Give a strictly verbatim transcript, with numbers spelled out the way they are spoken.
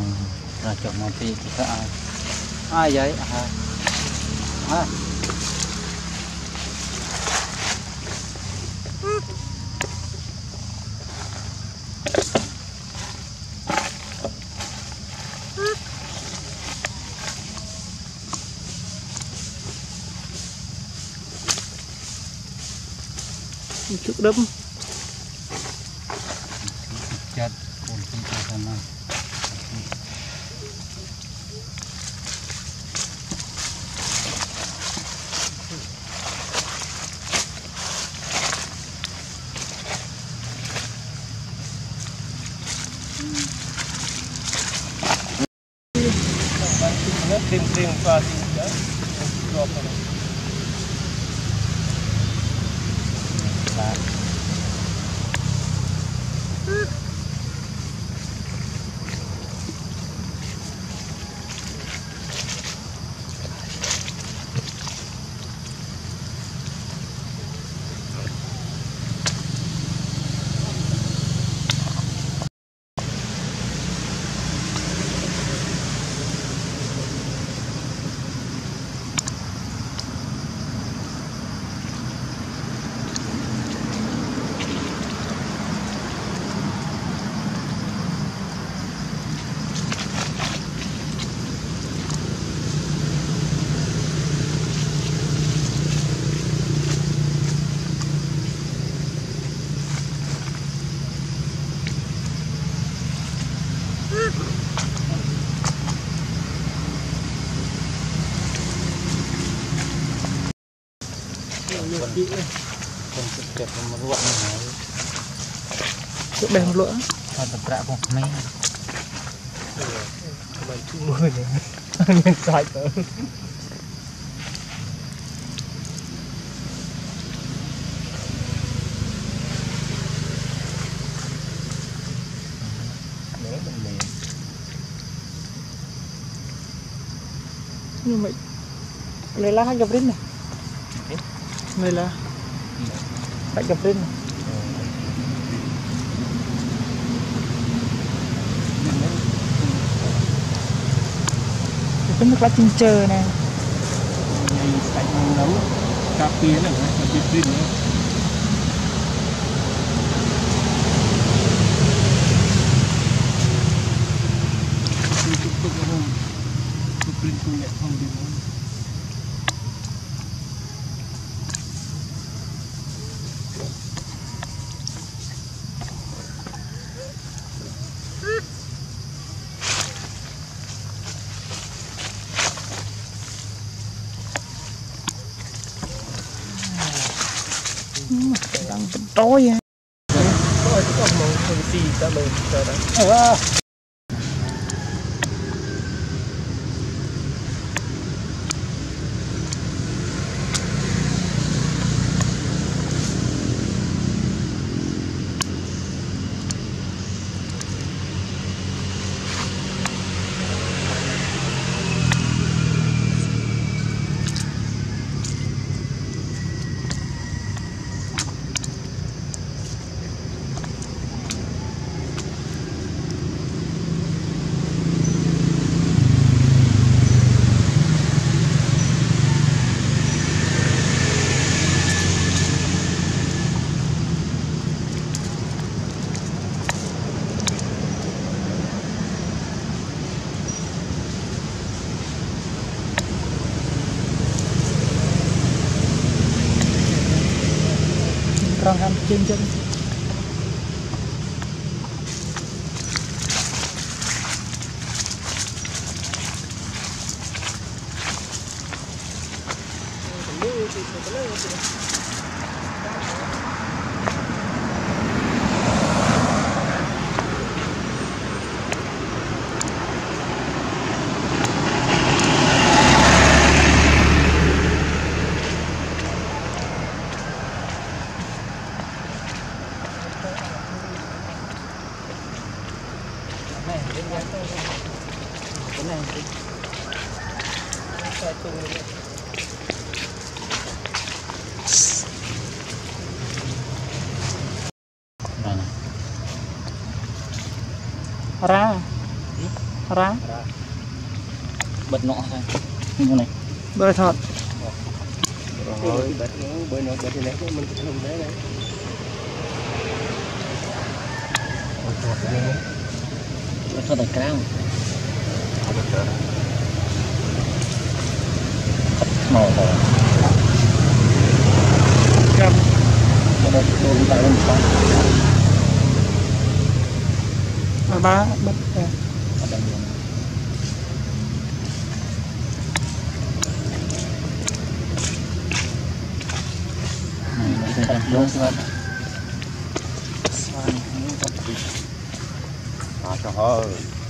là chọn một tí cái ai ai vậy à à chút đấm chết còn tí cho thằng này tim tim pha tim chết drop này con kẹp một luận này chỗ bèo lỗ còn tập rạ của mấy mình chung mười này mình sai tới nhưng mà lấy lá hay gặp rinh này người là phải gặp rinh cái nước lá chinh chờ nè sạch nấu cà phê này cà phê rinh nữa đang trôi à trôi có một phần gì ta lên chờ đấy rong ham chân chân cái này cái tung ra ra bật nọ thôi như này bơi thật rồi bật nó bơi nó bật thì lấy cái mình cũng không đấy đấy cho tay cao màu rồi cầm cho nó đồ đi lại lên con mà ba bật à. ở đây luôn này nó sẽ luôn các bạn xoay nó có à cho hơi